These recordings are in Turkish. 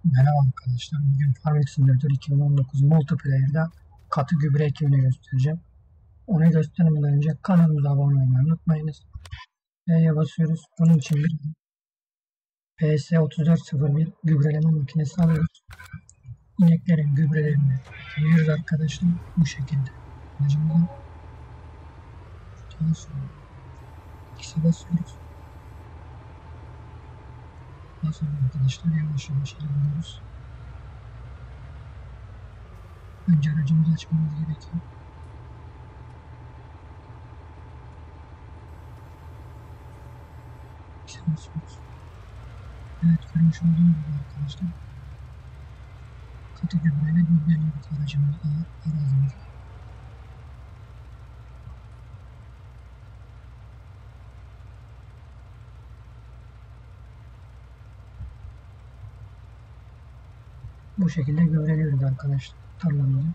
Merhaba arkadaşlar. Bugün Farming Simulator 2019 Multiplayer'da katı gübre ekibini göstereceğim. Onu göstermeden önce kanalımıza abone olmayı unutmayınız. B'ye basıyoruz. Bunun için bir PS3401 gübreleme makinesi alıyoruz. İneklerin gübrelerini ekliyoruz arkadaşlar. Bu şekilde. Aracımıza ikisi basıyoruz. Daha sonra arkadaşlar yavaş yavaş ilerliyoruz. Önce aracımızı açmamız gerekiyor. Evet, görmüş olduğunuz gibi arkadaşlar katı gübreyle gübreliyoruz aracımızı, arazimizi. Bu şekilde gübreliyoruz arkadaşlar tarlamızı.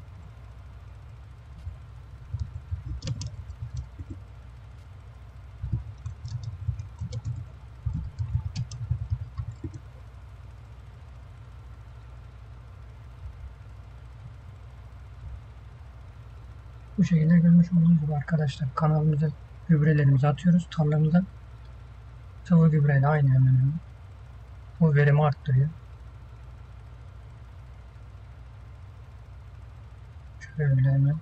Bu şekilde görmüş olduğunuz gibi arkadaşlar kanalımıza gübrelerimizi atıyoruz tarlamıza. Sıvı gübreyle aynı hemen. Bu verimi arttırıyor. Şöyle hemen.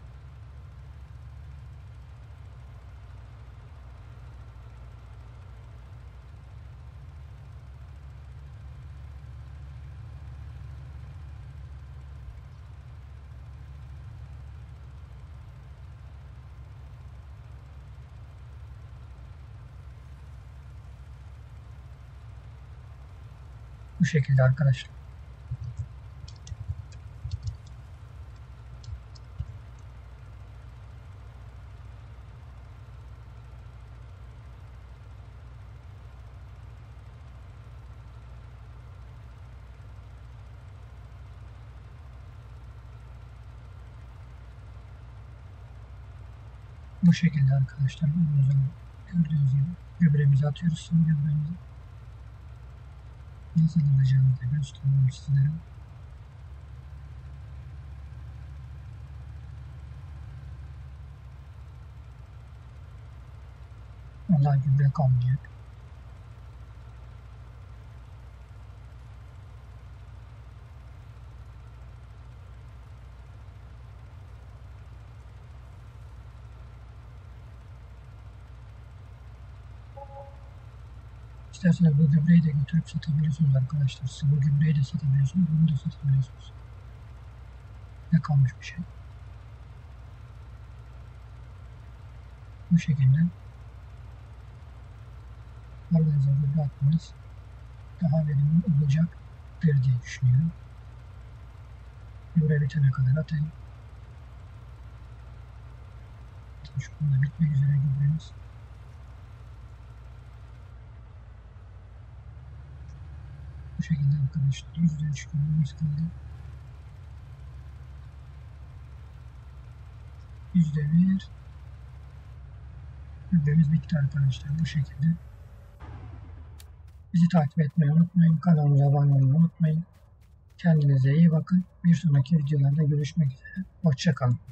Bu şekilde arkadaşlar. Bu şekilde arkadaşlar. Gördüğünüz gibi gübremizi atıyoruz. Sıvı gübremizi. Nasıl alacağımızı göstereyim sizlere. Vallahi gübre kalmayacak. İsterseniz bu gübreyi de götürüp satabiliyorsunuz arkadaşlar. Sıvı gübreyi de satabiliyorsunuz, bunu da satabiliyorsunuz. Ne kalmış bir şey. Bu şekilde tarlanıza gübre atmanız daha verimli olacaktır diye düşünüyorum. Gübre bitene kadar atayım. Şu anda bitmek üzere gübremiz. Bu şekilde arkadaşlar %3 gübremiz kaldı. %1 gübremiz bitti arkadaşlar. Bu şekilde. Bizi takip etmeyi unutmayın. Kanalımıza abone olmayı unutmayın. Kendinize iyi bakın. Bir sonraki videolarda görüşmek üzere. Hoşça kalın.